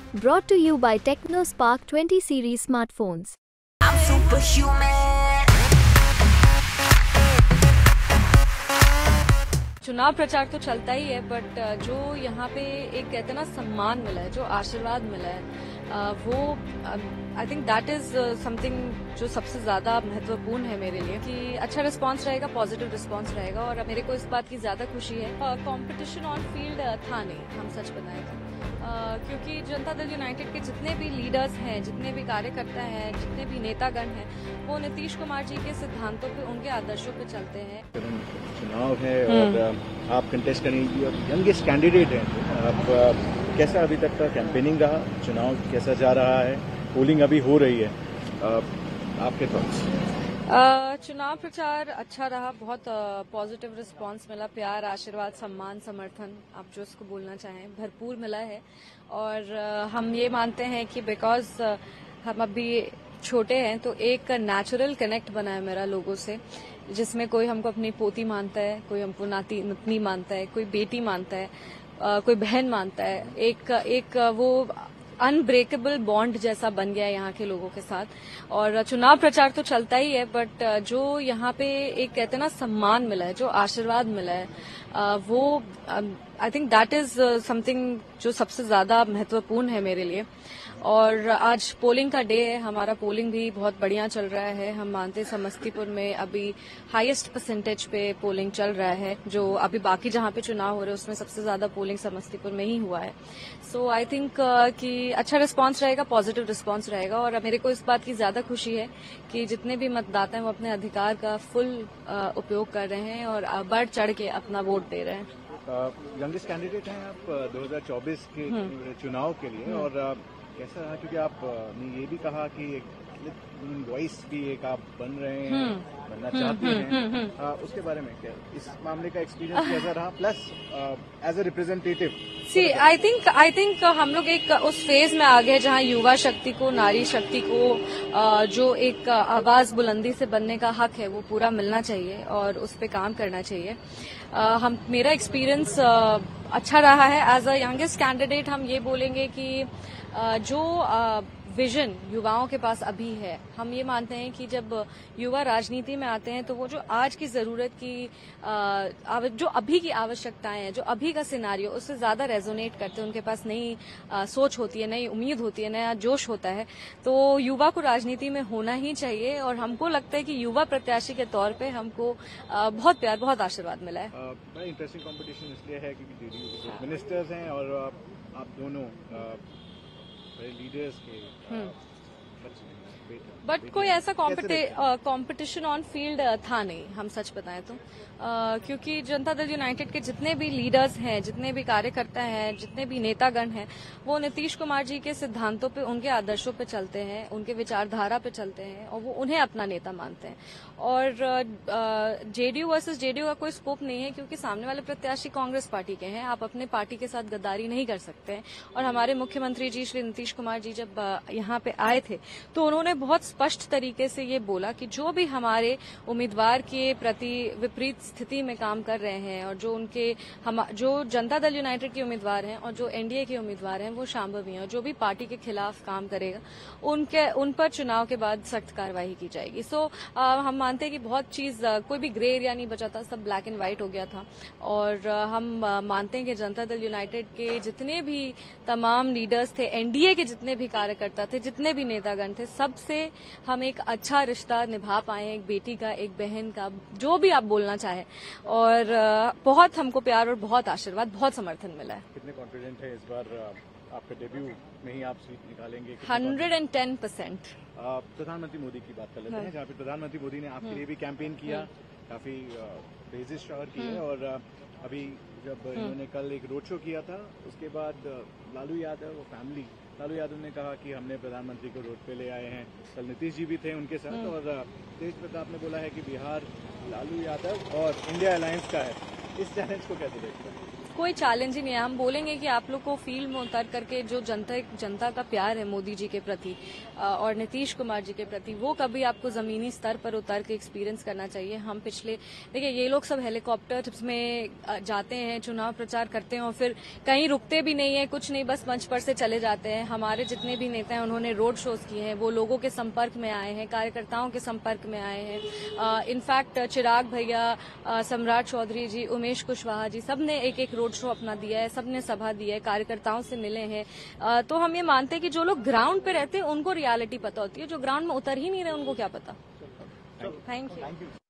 Brought to you by TechnoSpark 20 series smartphones. I'm superhuman. चुनाव प्रचार तो चलता ही है, बट जो यहाँ पे एक कहते हैं ना सम्मान मिला है, जो आशीर्वाद मिला है, वो I think that is something जो सबसे ज्यादा महत्वपूर्ण है मेरे लिए, कि अच्छा रिस्पांस रहेगा, पॉजिटिव रिस्पांस रहेगा। और मेरे को इस बात की ज्यादा खुशी है। कंपटीशन ऑन फील्ड था नहीं, हम सच बताएं तो, क्योंकि जनता दल यूनाइटेड के जितने भी लीडर्स हैं, जितने भी कार्यकर्ता हैं, जितने भी नेतागण हैं, वो नीतीश कुमार जी के सिद्धांतों पे, उनके आदर्शों पे चलते हैं। चुनाव है और आप कंटेस्ट करेंगी और यंगेस्ट कैंडिडेट हैं, आप कैसा अभी तक का कैंपेनिंग रहा, चुनाव कैसा जा रहा है, पोलिंग अभी हो रही है, आपके थॉट्स? चुनाव प्रचार अच्छा रहा, बहुत पॉजिटिव रिस्पांस मिला, प्यार, आशीर्वाद, सम्मान, समर्थन, आप जो इसको बोलना चाहें, भरपूर मिला है। और हम ये मानते हैं कि बिकॉज हम अभी छोटे हैं, तो एक नेचुरल कनेक्ट बना है मेरा लोगों से, जिसमें कोई हमको अपनी पोती मानता है, कोई हमको नाती नतनी मानता है, कोई बेटी मानता है, कोई बहन मानता है। एक वो अनब्रेकेबल बॉन्ड जैसा बन गया है यहाँ के लोगों के साथ। और चुनाव प्रचार तो चलता ही है, बट जो यहाँ पे एक कहते हैं ना सम्मान मिला है, जो आशीर्वाद मिला है, वो I think that is something जो सबसे ज्यादा महत्वपूर्ण है मेरे लिए। और आज पोलिंग का डे है, हमारा पोलिंग भी बहुत बढ़िया चल रहा है। हम मानते हैं समस्तीपुर में अभी हाईएस्ट परसेंटेज पे पोलिंग चल रहा है, जो अभी बाकी जहां पे चुनाव हो रहे हैं उसमें सबसे ज्यादा पोलिंग समस्तीपुर में ही हुआ है। सो आई थिंक कि अच्छा रिस्पांस रहेगा, पॉजिटिव रिस्पांस रहेगा। और मेरे को इस बात की ज्यादा खुशी है कि जितने भी मतदाता हैं वो अपने अधिकार का फुल उपयोग कर रहे हैं और बढ़ चढ़ के अपना वोट दे रहे हैं। यंगेस्ट कैंडिडेट हैं आप 2024 के चुनाव के लिए, और कैसा रहा, क्योंकि आपने ये भी कहा कि एक वॉइस भी एक आप बन रहे हैं, बनना चाहते हैं, उसके बारे में क्या, इस मामले का एक्सपीरियंस कैसा रहा, plus as a representative? See I think हम लोग एक उस फेज में आ गए जहां युवा शक्ति को, नारी शक्ति को जो एक आवाज बुलंदी से बनने का हक है वो पूरा मिलना चाहिए और उस पर काम करना चाहिए। मेरा एक्सपीरियंस अच्छा रहा है। एज अ यंगेस्ट कैंडिडेट हम ये बोलेंगे कि जो विजन युवाओं के पास अभी है, हम ये मानते हैं कि जब युवा राजनीति में आते हैं तो वो जो आज की जरूरत की जो अभी की आवश्यकताएं हैं, जो अभी का सिनारियो, उससे ज्यादा रेजोनेट करते हैं। उनके पास नई सोच होती है, नई उम्मीद होती है, नया जोश होता है। तो युवा को राजनीति में होना ही चाहिए। और हमको लगता है कि युवा प्रत्याशी के तौर पे हमको बहुत प्यार, बहुत आशीर्वाद मिला है। बड़ा इंटरेस्टिंग कॉम्पिटिशन इसलिए है क्योंकि जेडीयू के मिनिस्टर्स हैं और आप दोनों लीडर्स के, बट कोई ऐसा कंपटीशन ऑन फील्ड था नहीं, हम सच बताएं तो, क्योंकि जनता दल यूनाइटेड के जितने भी लीडर्स हैं, जितने भी कार्यकर्ता हैं, जितने भी नेतागण हैं, वो नीतीश कुमार जी के सिद्धांतों पे, उनके आदर्शों पे चलते हैं, उनके विचारधारा पे चलते हैं और वो उन्हें अपना नेता मानते हैं। और जेडीयू वर्सेस जेडीयू का कोई स्कोप नहीं है, क्योंकि सामने वाले प्रत्याशी कांग्रेस पार्टी के हैं। आप अपने पार्टी के साथ गद्दारी नहीं कर सकते हैं। और हमारे मुख्यमंत्री जी श्री नीतीश कुमार जी जब यहाँ पे आए थे तो उन्होंने बहुत स्पष्ट तरीके से ये बोला कि जो भी हमारे उम्मीदवार के प्रति विपरीत स्थिति में काम कर रहे हैं और जो जनता दल यूनाइटेड के उम्मीदवार हैं और जो एनडीए के उम्मीदवार हैं वो शांभवी हैं, और जो भी पार्टी के खिलाफ काम करेगा उन पर चुनाव के बाद सख्त कार्रवाई की जाएगी। सो हम मानते हैं कि बहुत चीज, कोई भी ग्रे एरिया नहीं बचा था, सब ब्लैक एंड व्हाइट हो गया था। और हम मानते हैं कि जनता दल यूनाइटेड के जितने भी तमाम लीडर्स थे, एनडीए के जितने भी कार्यकर्ता थे, जितने भी नेतागण थे, सबसे हम एक अच्छा रिश्ता निभा पाए, एक बेटी का, एक बहन का, जो भी आप बोलना चाहे। और बहुत हमको प्यार और बहुत आशीर्वाद, बहुत समर्थन मिला है। कितने कॉन्फिडेंट है इस बार आपके डेब्यू में ही आप सीट निकालेंगे? 110%। प्रधानमंत्री मोदी की बात कर लेते हैं, जहाँ पे प्रधानमंत्री मोदी ने आपके लिए भी कैंपेन किया, काफी प्रेजेस शावर किए। और अभी जब इन्होंने कल एक रोड शो किया था, उसके बाद लालू यादव ने कहा कि हमने प्रधानमंत्री को रोड पे ले आए हैं। कल नीतीश जी भी थे उनके साथ। और तेज प्रताप ने बोला है कि बिहार लालू यादव और इंडिया अलायंस का है। इस चैलेंज को कैसे देखते हैं? कोई चैलेंज ही नहीं है। हम बोलेंगे कि आप लोग को फील्ड में उतर करके जो जनता का प्यार है मोदी जी के प्रति और नीतीश कुमार जी के प्रति, वो कभी आपको जमीनी स्तर पर उतर के एक्सपीरियंस करना चाहिए। हम देखिए ये लोग सब हेलीकॉप्टर्स में जाते हैं, चुनाव प्रचार करते हैं और फिर कहीं रुकते भी नहीं है, कुछ नहीं, बस मंच पर से चले जाते हैं। हमारे जितने भी नेता हैं उन्होंने रोड शोज किए हैं, वो लोगों के संपर्क में आए हैं, कार्यकर्ताओं के संपर्क में आए हैं। इनफैक्ट चिराग भैया, सम्राट चौधरी जी, उमेश कुशवाहा जी, सबने एक एक रोड शो अपना दिया है, सबने सभा दी है, कार्यकर्ताओं से मिले हैं। तो हम ये मानते हैं कि जो लोग ग्राउंड पे रहते हैं उनको रियलिटी पता होती है, जो ग्राउंड में उतर ही नहीं रहे उनको क्या पता। Thank you.